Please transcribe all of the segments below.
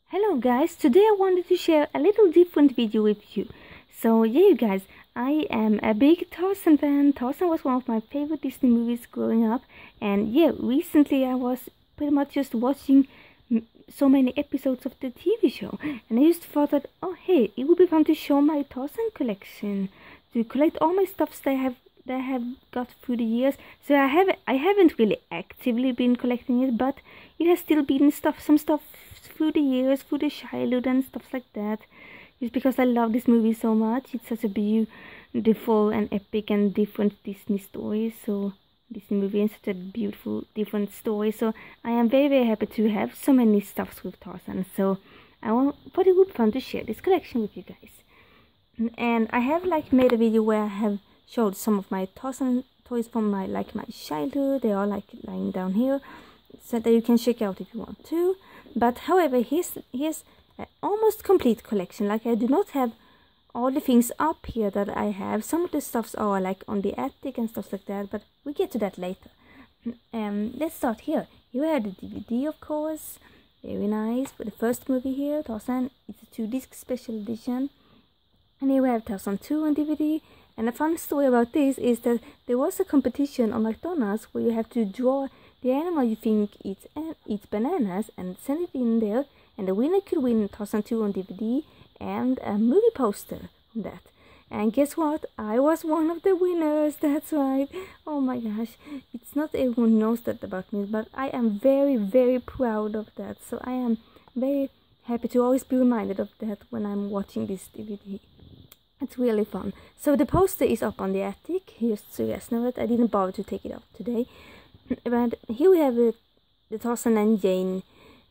Hello guys, today I wanted to share a little different video with you. So yeah you guys, I am a big Tarzan fan. Tarzan was one of my favorite Disney movies growing up, and yeah, recently I was pretty much just watching so many episodes of the TV show, and I just thought that, oh hey, it would be fun to show my Tarzan collection, to collect all my stuffs that I have got through the years. So I haven't really actively been collecting it, but it has still been some stuff through the years, through the childhood and stuff like that. Just because I love this movie so much. It's such a beautiful and epic and different Disney story. So Disney movie and such a beautiful different story. So I am very happy to have so many stuffs with Tarzan. So thought it would be fun to share this collection with you guys. And I have made a video where I have showed some of my Tarzan toys from my childhood. They are lying down here, so that you can check out if you want to. But however, here's an almost complete collection. I do not have all the things up here that I have. Some of the stuffs are on the attic and stuff like that, but we get to that later. Let's start here. Here we have the DVD, of course. Very nice. For the first movie here, Tarzan. It's a 2-disc special edition. And here we have Tarzan 2 on DVD. And a fun story about this is that there was a competition on McDonald's where you have to draw the animal you think eats bananas and send it in there, and the winner could win Tarzan 2 on DVD and a movie poster from that. And guess what? I was one of the winners. That's right. Oh my gosh. It's not everyone knows that about me, but I am very proud of that. So I am very happy to always be reminded of that when I'm watching this DVD. It's really fun. So the poster is up on the attic. Here's so you guys know it. I didn't bother to take it out today. But here we have the Tarzan and Jane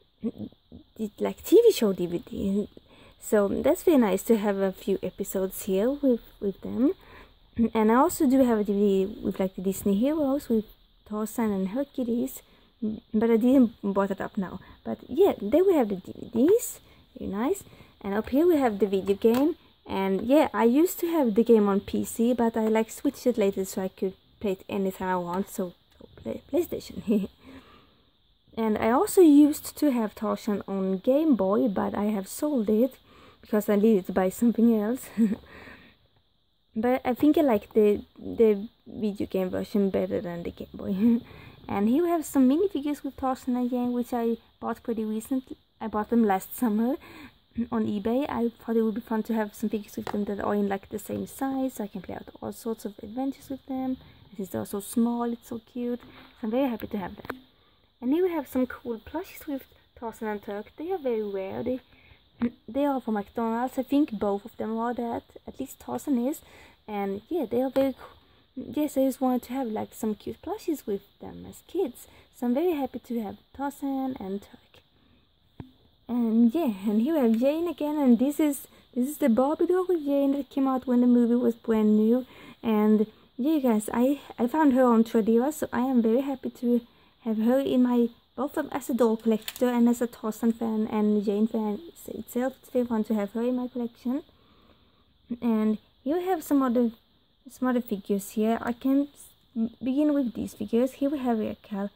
TV show DVD. So that's very nice to have a few episodes here with them. And I also do have a DVD with the Disney heroes with Tarzan and Hercules. But I didn't brought it up now. But yeah, there we have the DVDs. Very nice. And up here we have the video game. And yeah, I used to have the game on PC, but I switched it later so I could play it anytime I want. So PlayStation. And I also used to have Tarzan on Game Boy, but I have sold it because I needed to buy something else. But I think I like the video game version better than the Game Boy. And here we have some minifigures with Tarzan and Jane, which I bought pretty recently. I bought them last summer on eBay. I thought it would be fun to have some figures with them that are in the same size, so I can play out all sorts of adventures with them. Since they're so small, it's so cute. So I'm very happy to have that. And here we have some cool plushies with Tarzan and Turk. They are very rare. They are from McDonald's. I think both of them are that. At least Tarzan is. And yeah, they are very cool. Yes, I just wanted to have some cute plushies with them as kids. So I'm very happy to have Tarzan and Turk. And yeah, and here we have Jane again. And this is the Barbie doll with Jane that came out when the movie was brand new. And yeah, you guys, I found her on Tradera, so I am very happy to have her in my, both as a doll collector and as a Tarzan fan and Jane fan itself. It's very fun to have her in my collection. And here we have some other figures here. I can begin with these figures. Here we have a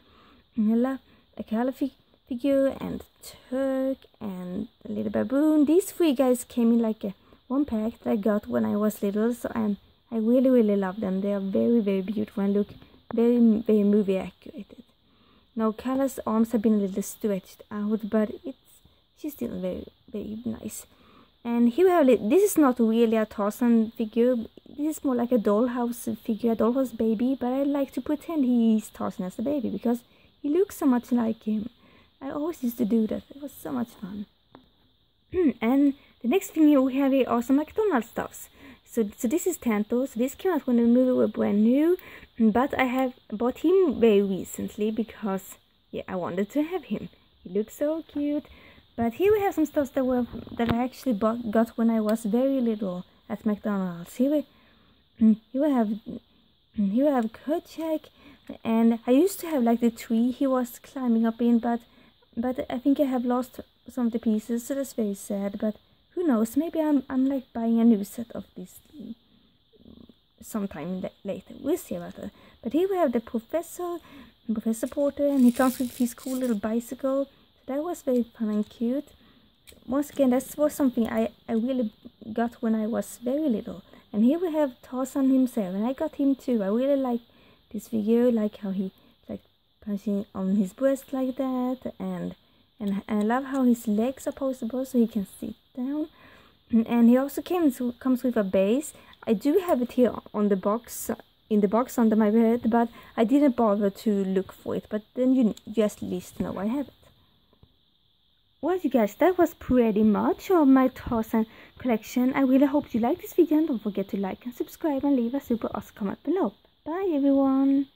Kala figure and Turk and a little baboon. These 3 guys came in a one pack that I got when I was little, so I really love them. They are very beautiful and look very movie accurate. Now Kala's arms have been a little stretched out, but she's still very nice. And here we have this is not really a Tarzan figure. This is more like a dollhouse figure, a dollhouse baby. But I like to pretend he's Tarzan as a baby because he looks so much like him. I always used to do that. It was so much fun. And the next thing here we have here are some McDonald's stuffs. So this is Tanto. So this came out when the movie was brand new, but I have bought him very recently because yeah, I wanted to have him. He looks so cute. But here we have some stuff that I actually got when I was very little at McDonald's. Here we have Kerchak, and I used to have the tree he was climbing up in, but I think I have lost some of the pieces, so that's very sad. But who knows? Maybe I'm buying a new set of this sometime later. We'll see about that. But here we have the Professor Porter, and he comes with his cool little bicycle. So that was very fun and cute. once again, that was something I really got when I was very little. And here we have Tarzan himself, and I got him too. I really like this figure, like how he like punching on his breast like that, and I love how his legs are postable so he can sit down. And he also comes with a base. I do have it here on the box, in the box under my bed, but I didn't bother to look for it. But then you just at least know I have it. Well, you guys, that was pretty much of my Tarzan collection. I really hope you liked this video, and don't forget to like and subscribe and leave a super awesome comment below. Bye everyone!